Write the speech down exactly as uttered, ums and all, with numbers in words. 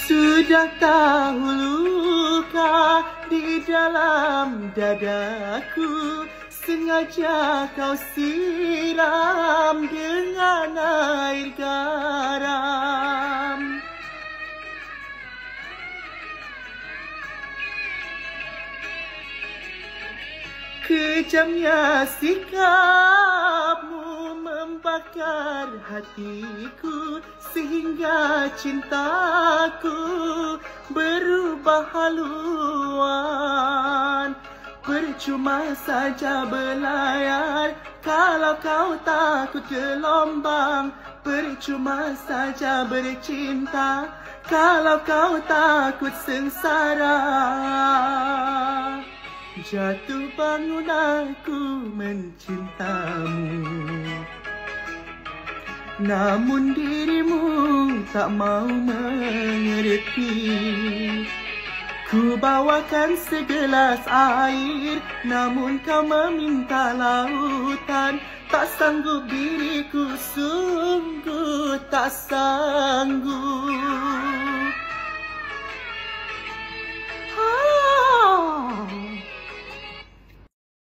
Sudah tahu luka di dalam dadaku, sengaja kau siram dengan air garam. Kejamnya sikapmu membakar hatiku, sehingga cintaku berubah haluan. Percuma saja berlayar kalau kau takut gelombang. Percuma saja bercinta kalau kau takut sengsara. Jatuh bangun aku mencintamu, namun dirimu tak mau mengerti. Ku bawakan segelas air, namun kau meminta lautan. Tak sanggup diriku, sungguh tak sanggup.